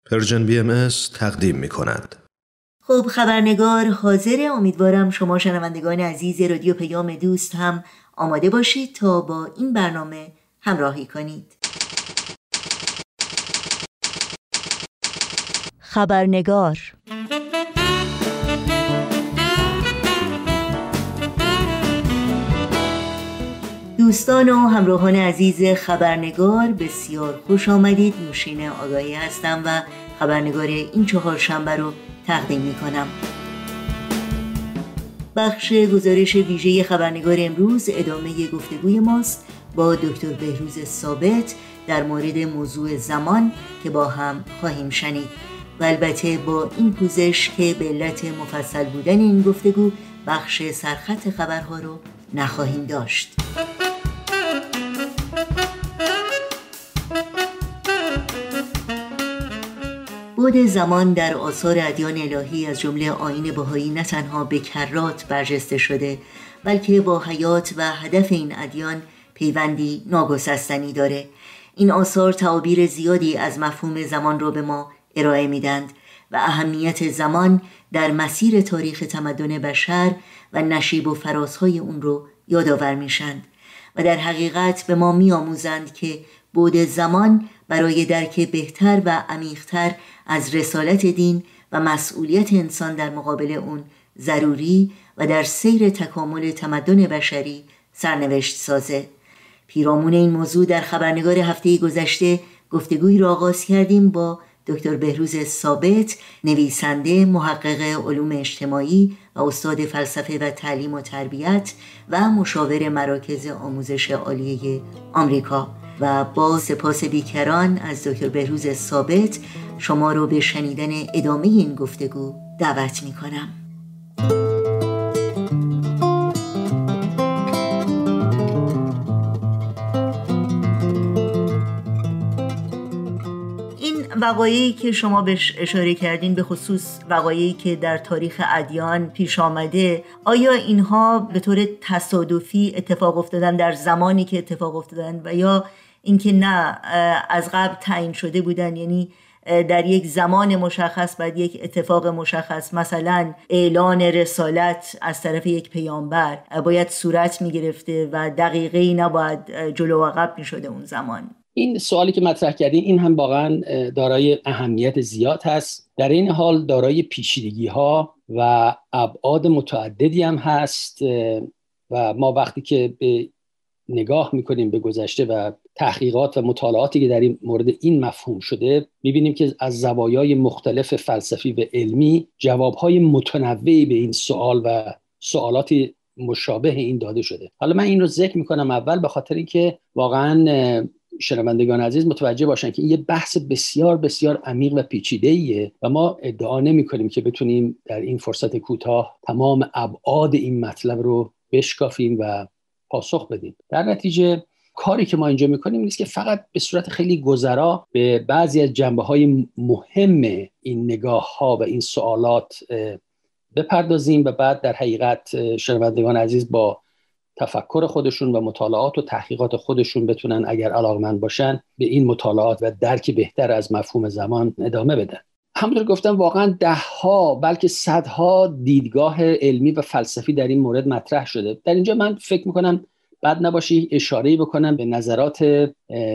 پرژن BMS تقدیم می کند. خب خبرنگار حاضر. امیدوارم شما شنوندگان عزیز رادیو پیام دوست هم آماده باشید تا با این برنامه همراهی کنید. خبرنگار. دوستان و همراهان عزیز خبرنگار، بسیار خوش آمدید. نوشین آگاهی هستم و خبرنگار این چهارشنبه رو تقدیم می کنم. بخش گزارش ویژه خبرنگار امروز ادامه گفتگوی ماست با دکتر بهروز ثابت در مورد موضوع زمان که با هم خواهیم شنید و البته با این پوزش که به علت مفصل بودن این گفتگو بخش سرخط خبرها رو نخواهیم داشت. بعد زمان در آثار ادیان الهی از جمله آیین بهایی نه تنها به کرات برجسته شده، بلکه با حیات و هدف این ادیان پیوندی ناگسستنی داره. این آثار تعابیر زیادی از مفهوم زمان رو به ما ارائه میدند و اهمیت زمان در مسیر تاریخ تمدن بشر و نشیب و فرازهای اون رو یادآور میشند و در حقیقت به ما میآموزند که بعد زمان برای درک بهتر و عمیق‌تر از رسالت دین و مسئولیت انسان در مقابل اون ضروری و در سیر تکامل تمدن بشری سرنوشت سازه. پیرامون این موضوع در خبرنگار هفته گذشته گفتگویی را آغاز کردیم با دکتر بهروز ثابت، نویسنده، محقق علوم اجتماعی و استاد فلسفه و تعلیم و تربیت و مشاور مراکز آموزش عالیه آمریکا. و با سپاس بیکران از دکتر بهروز ثابت شما رو به شنیدن ادامه این گفتگو دعوت می کنم. این وقایعی که شما بهش اشاره کردین، به خصوص وقایعی که در تاریخ ادیان پیش آمده، آیا اینها به طور تصادفی اتفاق افتادن در زمانی که اتفاق افتادن و یا اینکه نه از قبل تعیین شده بودن؟ یعنی در یک زمان مشخص بعد یک اتفاق مشخص، مثلا اعلان رسالت از طرف یک پیامبر باید صورت می گرفته و دقیقه‌ای نباید جلو و عقب می شده اون زمان. این سوالی که مطرح کردین این هم واقعا دارای اهمیت زیاد هست. در این حال دارای پیچیدگی‌ها و ابعاد متعددی هم هست و ما وقتی که به نگاه میکنیم به گذشته و تحقیقات و مطالعاتی که در این مورد این مفهوم شده، میبینیم که از زوایای مختلف فلسفی و علمی جوابهای متنوعی به این سوال و سوالات مشابه این داده شده. حالا من این رو ذکر میکنم اول به خاطر اینکه واقعا شنوندگان عزیز متوجه باشن که این یه بحث بسیار بسیار عمیق و پیچیده‌ایه و ما ادعا نمی‌کنیم که بتونیم در این فرصت کوتاه تمام ابعاد این مطلب رو بشکافیم و پاسخ بدیم. در نتیجه کاری که ما اینجا میکنیم نیست که فقط به صورت خیلی گذرا به بعضی از جنبه‌های مهم این نگاه‌ها و این سوالات بپردازیم و بعد در حقیقت شنوندگان عزیز با تفکر خودشون و مطالعات و تحقیقات خودشون بتونن اگر علاقمند باشن به این مطالعات و درک بهتر از مفهوم زمان ادامه بدن. همونطور گفتم واقعا دهها بلکه صدها دیدگاه علمی و فلسفی در این مورد مطرح شده. در اینجا من فکر میکنم بد نباشه اشاره‌ای بکنم به نظرات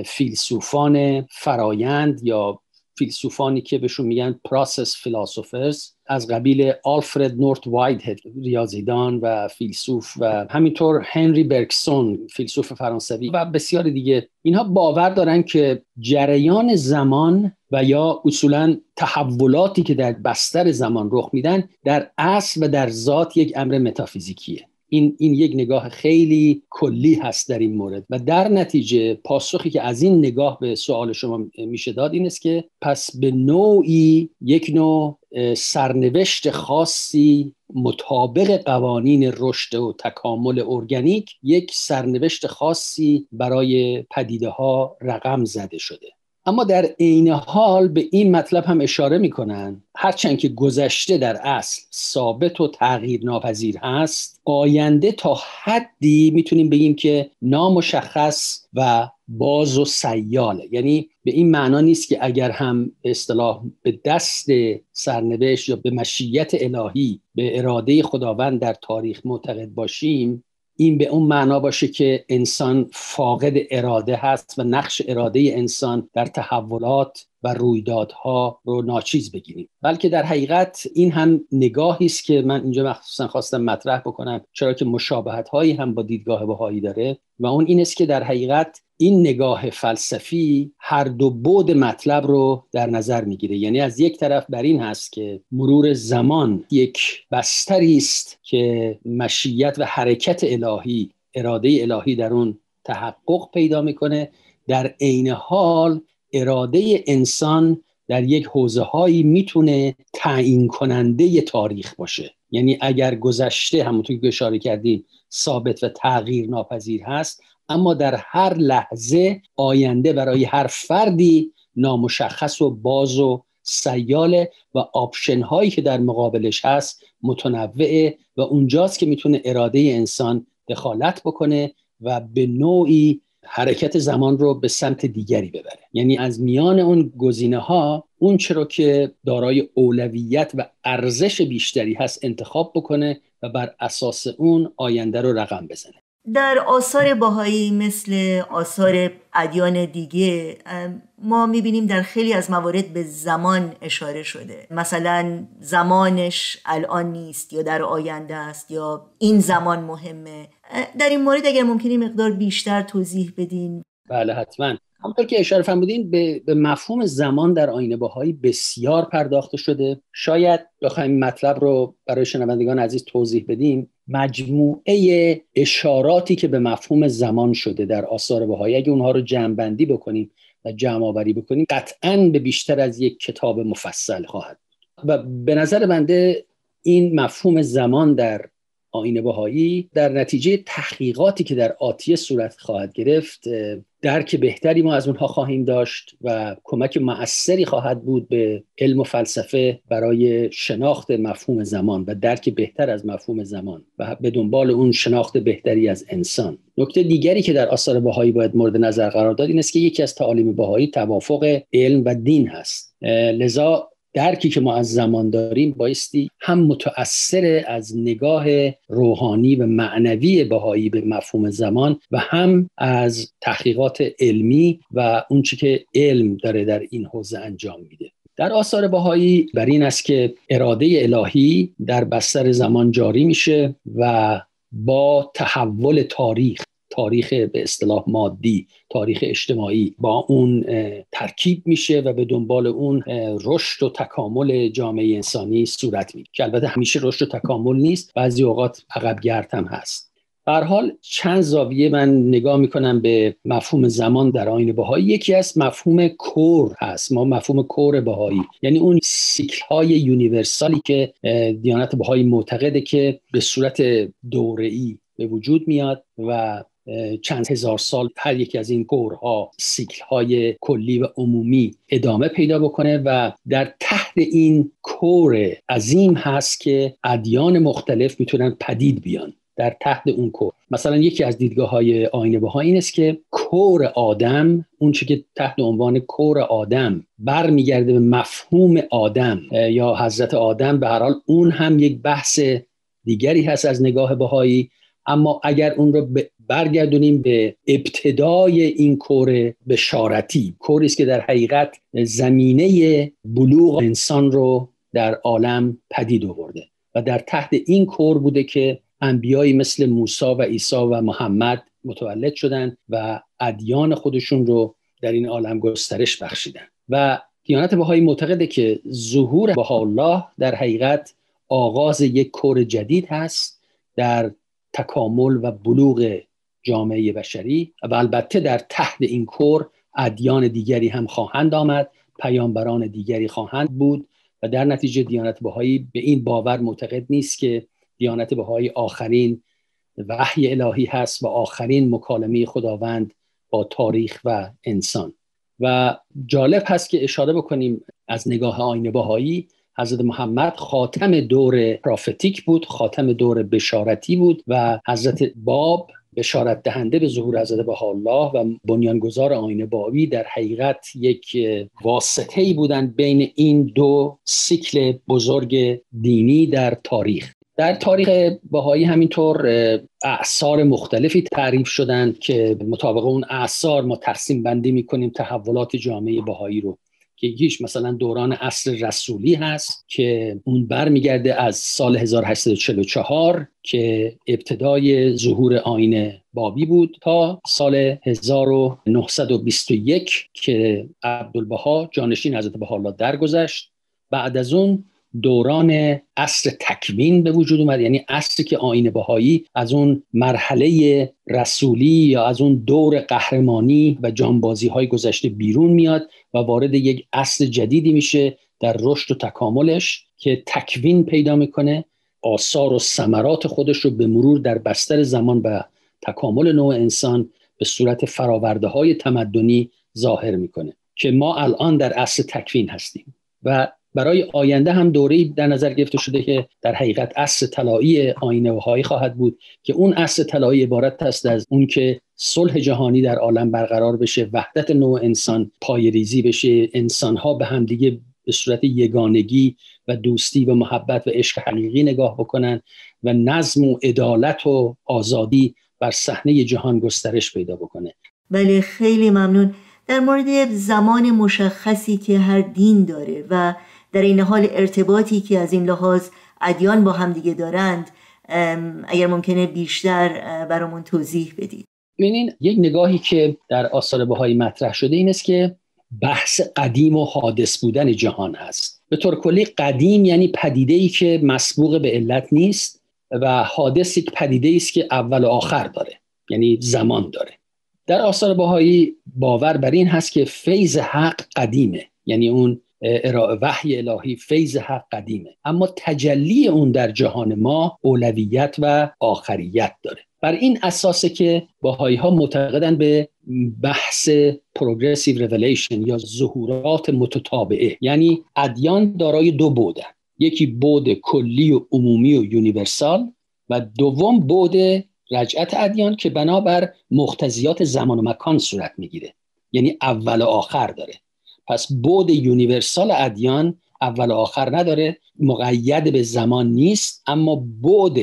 فیلسوفان فرایند یا فیلسوفانی که بهشون میگن پروسس فیلسوفرز، از قبیل آلفرد نورت وایدهد ریاضیدان و فیلسوف و همینطور هنری برگسون فیلسوف فرانسوی و بسیار دیگه. اینها باور دارن که جریان زمان و یا اصولاً تحولاتی که در بستر زمان رخ میدن در اصل و در ذات یک امر متافیزیکیه. این یک نگاه خیلی کلی هست در این مورد و در نتیجه پاسخی که از این نگاه به سوال شما میشه داد این است که پس به نوعی یک نوع سرنوشت خاصی مطابق قوانین رشد و تکامل ارگانیک، یک سرنوشت خاصی برای پدیده ها رقم زده شده. اما در عین حال به این مطلب هم اشاره میکنن هرچند که گذشته در اصل ثابت و تغییر ناپذیر هست، آینده تا حدی میتونیم بگیم که نامشخص و باز و سیاله. یعنی به این معنا نیست که اگر هم به اصطلاح به دست سرنوشت یا به مشیت الهی، به اراده خداوند در تاریخ معتقد باشیم، این به اون معنا باشه که انسان فاقد اراده هست و نقش اراده انسان در تحولات و رویدادها رو ناچیز بگیریم. بلکه در حقیقت این هم نگاهی است که من اینجا مخصوصا خواستم مطرح بکنم، چرا که مشابهت هایی هم با دیدگاه بهایی داره، و اون این است که در حقیقت این نگاه فلسفی هر دو بعد مطلب رو در نظر میگیره. یعنی از یک طرف بر این هست که مرور زمان یک بستری است که مشیت و حرکت الهی، اراده الهی در اون تحقق پیدا میکنه، در عین حال اراده انسان در یک حوزه‌هایی میتونه تعیین کننده تاریخ باشه. یعنی اگر گذشته همونطور که اشاره کردیم ثابت و تغییر ناپذیر هست، اما در هر لحظه آینده برای هر فردی نامشخص و باز و سیاله و آپشن هایی که در مقابلش هست متنوعه و اونجاست که میتونه اراده انسان دخالت بکنه و به نوعی حرکت زمان رو به سمت دیگری ببره. یعنی از میان اون گزینه ها اون چرا که دارای اولویت و ارزش بیشتری هست انتخاب بکنه و بر اساس اون آینده رو رقم بزنه. در آثار بهایی مثل آثار ادیان دیگه ما میبینیم در خیلی از موارد به زمان اشاره شده، مثلا زمانش الان نیست یا در آینده است یا این زمان مهمه. در این مورد اگر ممکنه مقدار بیشتر توضیح بدین. بله حتما. همونطور که اشاره فرمودین به مفهوم زمان در آیین بهایی بسیار پرداخته شده. شاید بخوایم مطلب رو برای شنوندگان عزیز توضیح بدیم، مجموعه اشاراتی که به مفهوم زمان شده در آثار بهایی، اگه اونها رو جمع‌بندی بکنیم و جمع آوری بکنیم، قطعاً به بیشتر از یک کتاب مفصل خواهد و به نظر بنده این مفهوم زمان در آیین بهایی در نتیجه تحقیقاتی که در آتیه صورت خواهد گرفت درک بهتری ما از اونها خواهیم داشت و کمک مؤثری خواهد بود به علم و فلسفه برای شناخت مفهوم زمان و درک بهتر از مفهوم زمان و به دنبال اون شناخت بهتری از انسان. نکته دیگری که در آثار بهایی باید مورد نظر قرار داد این است که یکی از تعالیم بهایی توافق علم و دین هست. لذا درکی که ما از زمان داریم بایستی هم متأثر از نگاه روحانی و معنوی بهایی به مفهوم زمان و هم از تحقیقات علمی و اون چی که علم داره در این حوزه انجام میده. در آثار بهایی بر این است که اراده الهی در بستر زمان جاری میشه و با تحول تاریخ به اصطلاح مادی، تاریخ اجتماعی با اون ترکیب میشه و به دنبال اون رشد و تکامل جامعه انسانی صورت میگیره که البته همیشه رشد و تکامل نیست، بعضی اوقات عقب‌گرد هم هست. به هر حال چند زاویه من نگاه میکنم به مفهوم زمان در آیین بهایی. یکی از مفهوم کور هست، ما مفهوم کور بهایی، یعنی اون سیکل های یونیورسالی که دیانت بهایی معتقده که به صورت دوره‌ای به وجود میاد و چند هزار سال هر یکی از این کورها، سیکل‌های کلی و عمومی ادامه پیدا بکنه و در تحت این کور عظیم هست که ادیان مختلف میتونن پدید بیان در تحت اون کور. مثلا یکی از دیدگاه‌های آیین بهایی این است که کور آدم، اون چیزی که تحت عنوان کور آدم برمیگرده به مفهوم آدم یا حضرت آدم، به هر حال اون هم یک بحث دیگری هست از نگاه بهایی. اما اگر اون رو برگردونیم به ابتدای این کور بشارتی، کوری است که در حقیقت زمینه بلوغ انسان رو در عالم پدید آورده و در تحت این کور بوده که انبیایی مثل موسی و عیسی و محمد متولد شدن و ادیان خودشون رو در این عالم گسترش بخشیدن. و دیانت بهایی معتقده که ظهور بهاءالله در حقیقت آغاز یک کور جدید هست در تکامل و بلوغ جامعه بشری و البته در تحت این کور ادیان دیگری هم خواهند آمد، پیامبران دیگری خواهند بود و در نتیجه دیانت بهایی به این باور معتقد نیست که دیانت بهایی آخرین وحی الهی هست و آخرین مکالمه خداوند با تاریخ و انسان. و جالب هست که اشاره بکنیم از نگاه آیین بهایی، حضرت محمد خاتم دور پرافتیک بود، خاتم دور بشارتی بود و حضرت باب بشارت دهنده به ظهور حضرت بهاءالله و بنیانگذار آیین بهایی در حقیقت یک واسطه‌ای بودند بین این دو سیکل بزرگ دینی در تاریخ. در تاریخ بهایی همینطور اعصار مختلفی تعریف شدند که مطابق اون اعصار ما تقسیم بندی می‌کنیم تحولات جامعه بهایی رو، که یکیش مثلا دوران عصر رسولی هست که اون برمیگرده از سال 1844 که ابتدای ظهور آیین بابی بود تا سال 1921 که عبدالبها جانشین حضرت بهاءالله درگذشت. بعد از اون دوران عصر تکوین به وجود اومد، یعنی عصری که آیین بهایی از اون مرحله رسولی یا از اون دور قهرمانی و جانبازی های گذشته بیرون میاد و وارد یک عصر جدیدی میشه در رشد و تکاملش که تکوین پیدا میکنه، آثار و ثمرات خودش رو به مرور در بستر زمان و تکامل نوع انسان به صورت فراورده های تمدنی ظاهر میکنه که ما الان در عصر تکوین هستیم و برای آینده هم دوره‌ای در نظر گرفته شده که در حقیقت عصر طلایی آیین بهایی خواهد بود که اون عصر طلایی عبارت است از اون که صلح جهانی در عالم برقرار بشه، وحدت نوع انسان پایه‌ریزی بشه، انسان‌ها به همدیگه به صورت یگانگی و دوستی و محبت و عشق حقیقی نگاه بکنن و نظم و عدالت و آزادی بر صحنه جهان گسترش پیدا بکنه. بله، خیلی ممنون. در مورد زمان مشخصی که هر دین داره و در این حال ارتباطی که از این لحاظ ادیان با هم دیگه دارند، اگر ممکنه بیشتر برامون توضیح بدید. ببینین، یک نگاهی که در آثار بهایی مطرح شده این است که بحث قدیم و حادث بودن جهان هست. به طور کلی قدیم یعنی پدیده‌ای که مسبوق به علت نیست و حادث یک پدیده‌ای است که اول و آخر داره، یعنی زمان داره. در آثار بهایی باور بر این هست که فیض حق قدیمه، یعنی اون وحی الهی فیض حق قدیمه، اما تجلی اون در جهان ما اولویت و آخریت داره. بر این اساسه که بهایی ها معتقدن به بحث پروگرسیو ریولیشن یا ظهورات متتابعه، یعنی ادیان دارای دو بودن، یکی بود کلی و عمومی و یونیورسال و دوم بود رجعت ادیان که بنابر مقتضیات زمان و مکان صورت میگیره، یعنی اول و آخر داره. پس بود یونیورسال ادیان اول و آخر نداره، مقید به زمان نیست، اما بود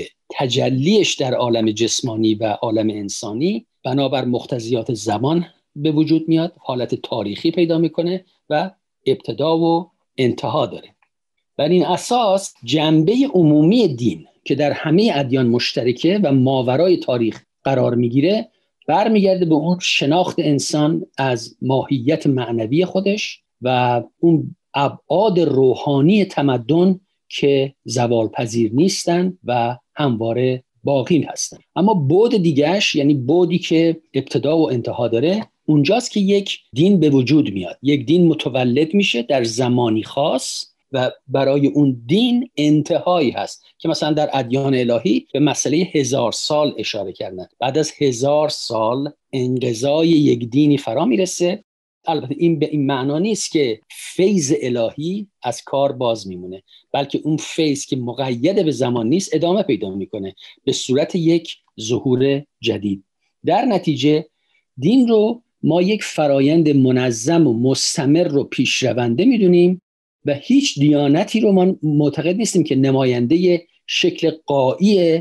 تجلیش در عالم جسمانی و عالم انسانی بنابر مقتضیات زمان به وجود میاد، حالت تاریخی پیدا میکنه و ابتدا و انتها داره. بر این اساس جنبه عمومی دین که در همه ادیان مشترکه و ماورای تاریخ قرار میگیره برمیگرده به اون شناخت انسان از ماهیت معنوی خودش و اون ابعاد روحانی تمدن که زوال پذیر نیستن و همواره باقی هستن. اما بعد دیگهش، یعنی بعدی که ابتدا و انتها داره، اونجاست که یک دین به وجود میاد، یک دین متولد میشه در زمانی خاص و برای اون دین انتهایی هست که مثلا در ادیان الهی به مسئله 1000 سال اشاره کردن. بعد از 1000 سال انقضای یک دینی فرا میرسه. البته این به این معنا نیست که فیض الهی از کار باز میمونه، بلکه اون فیض که مقید به زمان نیست ادامه پیدا میکنه به صورت یک ظهور جدید. در نتیجه دین رو ما یک فرایند منظم و مستمر رو پیشرونده میدونیم و هیچ دیانتی رو ما معتقد نیستیم که نماینده شکل قایی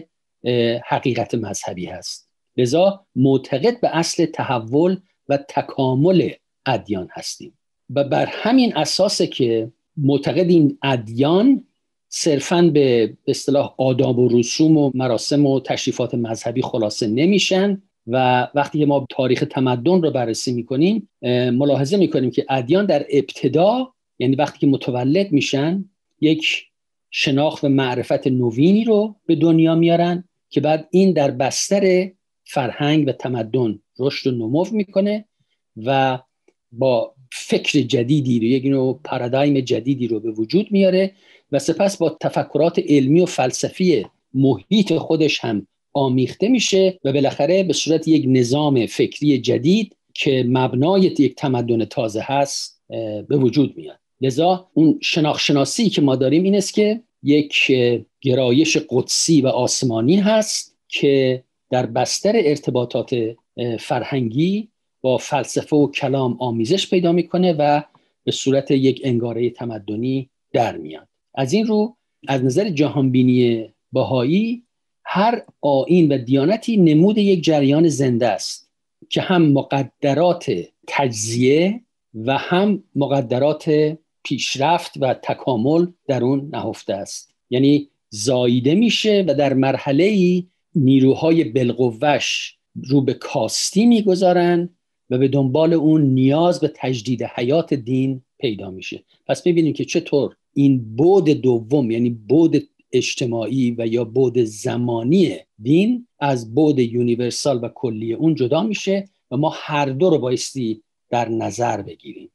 حقیقت مذهبی هست. لذا معتقد به اصل تحول و تکامل ادیان هستیم و بر همین اساسه که معتقد این ادیان صرفاً به اصطلاح آداب و رسوم و مراسم و تشریفات مذهبی خلاصه نمیشن و وقتی ما تاریخ تمدن رو بررسی میکنیم ملاحظه میکنیم که ادیان در ابتدا، یعنی وقتی که متولد میشن، یک شناخت و معرفت نوینی رو به دنیا میارن که بعد این در بستر فرهنگ و تمدن رشد و نمو میکنه و با فکر جدیدی رو، یک نوع پارادایم جدیدی رو به وجود میاره و سپس با تفکرات علمی و فلسفی محیط خودش هم آمیخته میشه و بالاخره به صورت یک نظام فکری جدید که مبنای یک تمدن تازه هست به وجود میاد. لذا اون شناختی که ما داریم این است که یک گرایش قدسی و آسمانی هست که در بستر ارتباطات فرهنگی با فلسفه و کلام آمیزش پیدا میکنه و به صورت یک انگاره تمدنی در میاد. از این رو از نظر جهانبینی بهایی هر آیین و دیانتی نمود یک جریان زنده است که هم مقدرات تجزیه و هم مقدرات پیشرفت و تکامل در اون نهفته است. یعنی زاییده میشه و در مرحله‌ای نیروهای بالقوه‌اش رو به کاستی میگذارن و به دنبال اون نیاز به تجدید حیات دین پیدا میشه. پس میبینیم که چطور این بعد دوم، یعنی بعد اجتماعی و یا بعد زمانی دین، از بعد یونیورسال و کلی اون جدا میشه و ما هر دو رو بایستی در نظر بگیریم.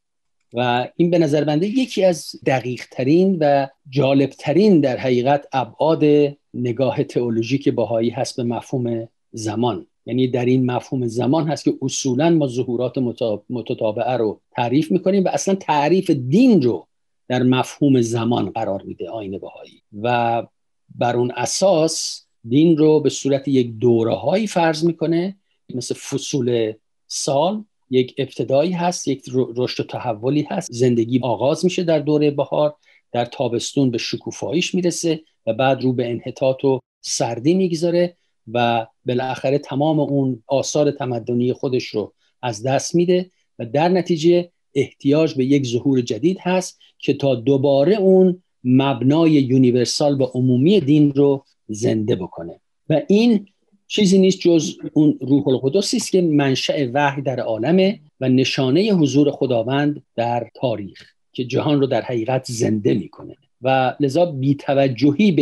و این به نظر بنده یکی از دقیق ترین و جالب ترین در حقیقت ابعاد نگاه تئولوژیک بهایی هست به مفهوم زمان. یعنی در این مفهوم زمان هست که اصولاً ما ظهورات متتابعه رو تعریف میکنیم و اصلا تعریف دین رو در مفهوم زمان قرار میده آیین بهایی و بر اون اساس دین رو به صورت یک دوره‌هایی فرض میکنه، مثل فصول سال. یک ابتدایی هست، یک رشد و تحولی هست. زندگی آغاز میشه در دوره بهار، در تابستون به شکوفاییش میرسه و بعد رو به انحطاط و سردی میگذاره و بالاخره تمام اون آثار تمدنی خودش رو از دست میده و در نتیجه احتیاج به یک ظهور جدید هست که تا دوباره اون مبنای یونیورسال و عمومی دین رو زنده بکنه. و این چیزی نیست جز اون روح القدسی است که منشأ وحی در عالمه و نشانه حضور خداوند در تاریخ که جهان رو در حقیقت زنده میکنه. و لذا بی‌توجهی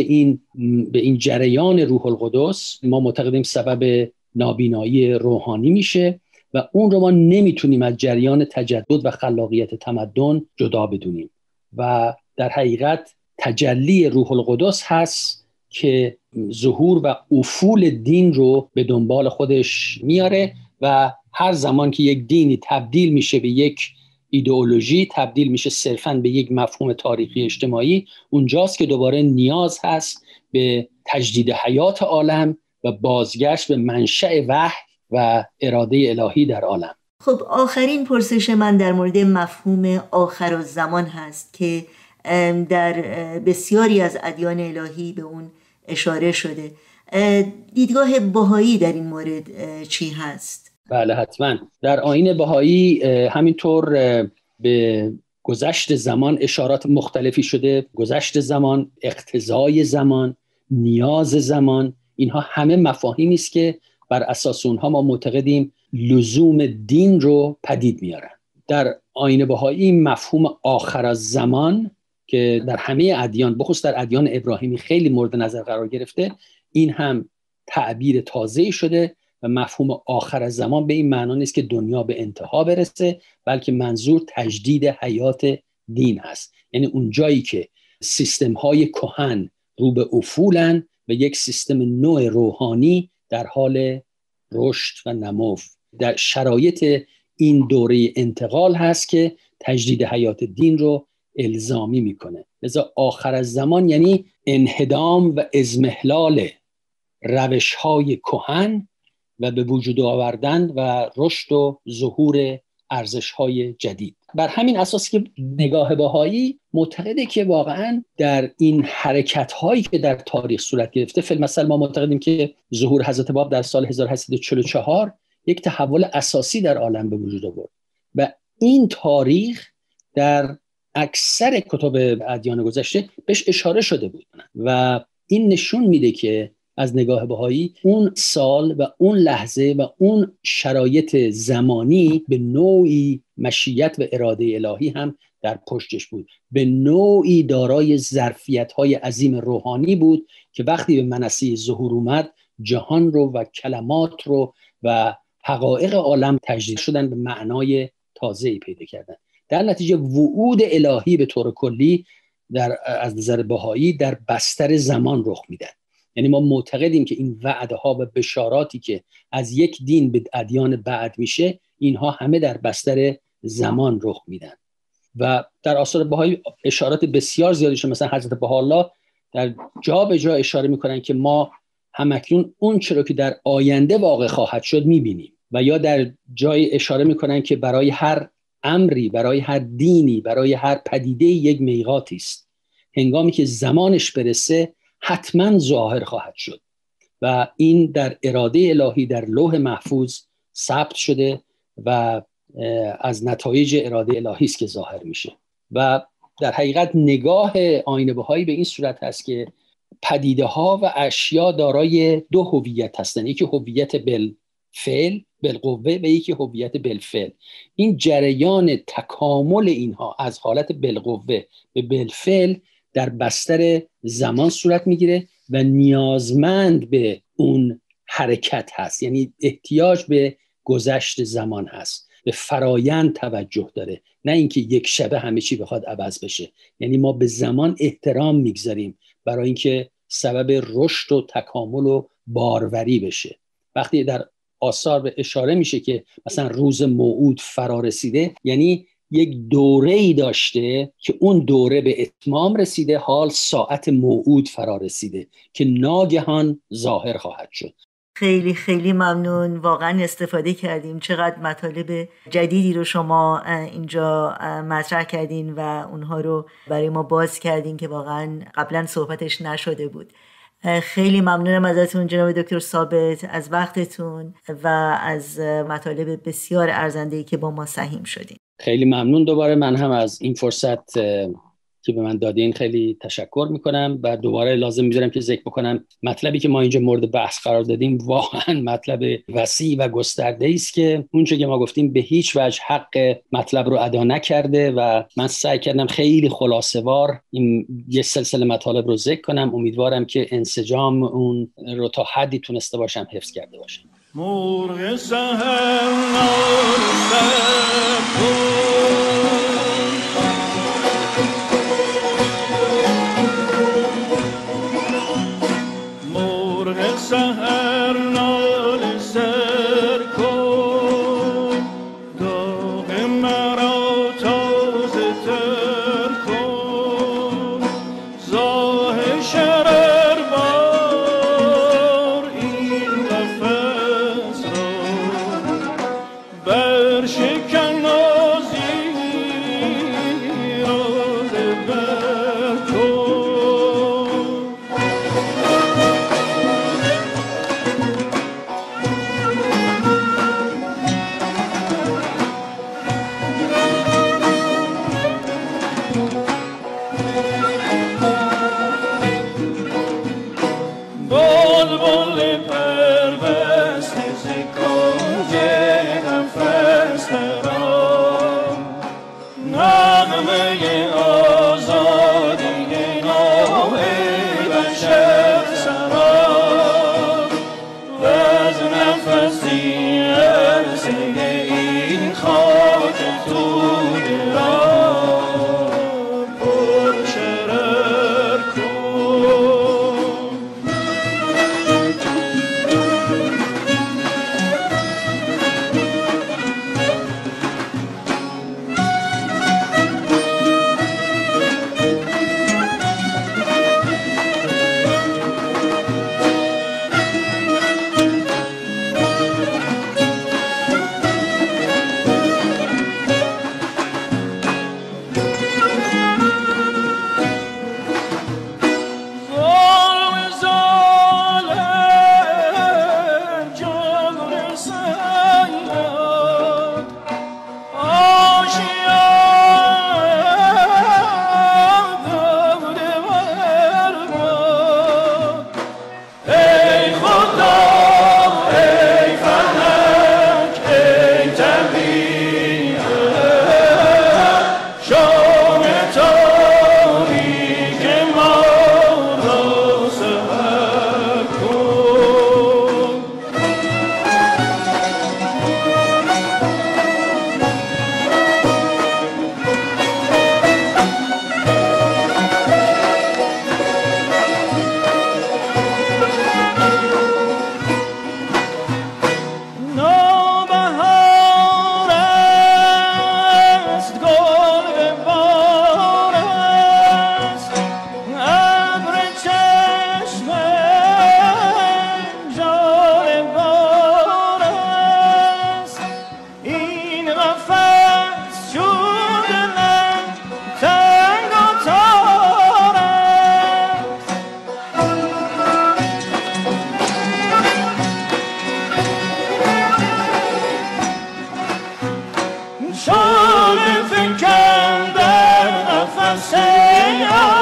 به این جریان روح القدس ما معتقدیم سبب نابینایی روحانی میشه و اون رو ما نمیتونیم از جریان تجدد و خلاقیت تمدن جدا بدونیم. و در حقیقت تجلی روح القدس هست که ظهور و افول دین رو به دنبال خودش میاره و هر زمان که یک دینی تبدیل میشه به یک ایدئولوژی، تبدیل میشه صرفاً به یک مفهوم تاریخی اجتماعی، اونجاست که دوباره نیاز هست به تجدید حیات عالم و بازگشت به منشأ وحی و اراده الهی در عالم. خب آخرین پرسش من در مورد مفهوم آخرالزمان هست که در بسیاری از ادیان الهی به اون اشاره شده. دیدگاه بهایی در این مورد چی هست؟ بله حتما. در آیین بهایی همینطور به گذشت زمان اشارات مختلفی شده. گذشت زمان، اقتضای زمان، نیاز زمان، اینها همه مفاهیمی است که بر اساس اونها ما معتقدیم لزوم دین رو پدید میارن. در آیین بهایی مفهوم آخر از زمان که در همه ادیان، بخصوص در ادیان ابراهیمی خیلی مورد نظر قرار گرفته، این هم تعبیر تازه‌ای شده و مفهوم آخر از زمان به این معنا نیست که دنیا به انتها برسه، بلکه منظور تجدید حیات دین هست. یعنی اون جایی که سیستم‌های کهن رو به افولن و یک سیستم نو روحانی در حال رشد و نمو. در شرایط این دوره انتقال هست که تجدید حیات دین رو الزامی میکنه. لذا آخر از زمان یعنی انهدام و اضمحلال روش‌های کهن و به وجود آوردن و رشد و ظهور ارزش‌های جدید. بر همین اساس که نگاه بهایی معتقده که واقعاً در این حرکت‌هایی که در تاریخ صورت گرفته، فی‌المثل ما معتقدیم که ظهور حضرت باب در سال 1844 یک تحول اساسی در عالم به وجود آورد و این تاریخ در اکثر کتب ادیان گذشته بهش اشاره شده بود و این نشون میده که از نگاه بهایی اون سال و اون لحظه و اون شرایط زمانی به نوعی مشیت و اراده الهی هم در پشتش بود، به نوعی دارای ظرفیت‌های عظیم روحانی بود که وقتی به منصه ظهور اومد جهان رو و کلمات رو و حقایق عالم تجدید شدن، به معنای تازه‌ای پیدا کردن. در نتیجه وعود الهی به طور کلی از نظر بهایی در بستر زمان رخ میده یعنی ما معتقدیم که این وعده ها و بشاراتی که از یک دین به ادیان بعد میشه، اینها همه در بستر زمان رخ میدن. و در آثار بهایی اشارات بسیار زیادی شده. مثلا حضرت بهاءالله در جا به جا اشاره میکنن که ما همکنون اون چرا که در آینده واقع خواهد شد میبینیم، و یا در جای اشاره میکنن که برای هر امری، برای هر دینی، برای هر پدیده یک میقاتی است، هنگامی که زمانش برسه حتما ظاهر خواهد شد. و این در اراده الهی در لوح محفوظ ثبت شده و از نتایج اراده الهی است که ظاهر میشه. و در حقیقت نگاه آیین بهایی به این صورت هست که پدیده ها و اشیا دارای دو هویت هستند، یکی هویت بالفعل بالقوه و یکی هویت بالفعل. این جریان تکامل اینها از حالت بالقوه به بالفعل در بستر زمان صورت میگیره و نیازمند به اون حرکت هست، یعنی احتیاج به گذشت زمان هست، به فرایند توجه داره، نه اینکه یک شبه همه چی بخواد عوض بشه. یعنی ما به زمان احترام میگذاریم برای اینکه سبب رشد و تکامل و باروری بشه. وقتی در آثار به اشاره میشه که مثلا روز موعود فرا رسیده، یعنی یک دوره‌ای داشته که اون دوره به اتمام رسیده، حال ساعت موعود فرا رسیده که ناگهان ظاهر خواهد شد. خیلی خیلی ممنون، واقعا استفاده کردیم. چقدر مطالب جدیدی رو شما اینجا مطرح کردین و اونها رو برای ما باز کردین که واقعا قبلا صحبتش نشده بود. خیلی ممنونم ازتون جناب دکتر ثابت، از وقتتون و از مطالب بسیار ارزنده‌ای که با ما سهیم شدین. خیلی ممنون. دوباره من هم از این فرصت که به من دادین خیلی تشکر میکنم و دوباره لازم میذارم که ذکر بکنم مطلبی که ما اینجا مورد بحث قرار دادیم واقعا مطلب وسیع و گسترده‌ای است که اونچه که ما گفتیم به هیچ وجه حق مطلب رو ادا نکرده و من سعی کردم خیلی خلاصه‌وار این یه سلسله مطالب رو ذکر کنم. امیدوارم که انسجام اون رو تا حدی تونسته باشم حفظ کرده باشم. مرغ سحر نال سر کن، داغ مرا تازه تر کن، زاه شرر بار این قفس را بر شکن نازی راز بر کن. ای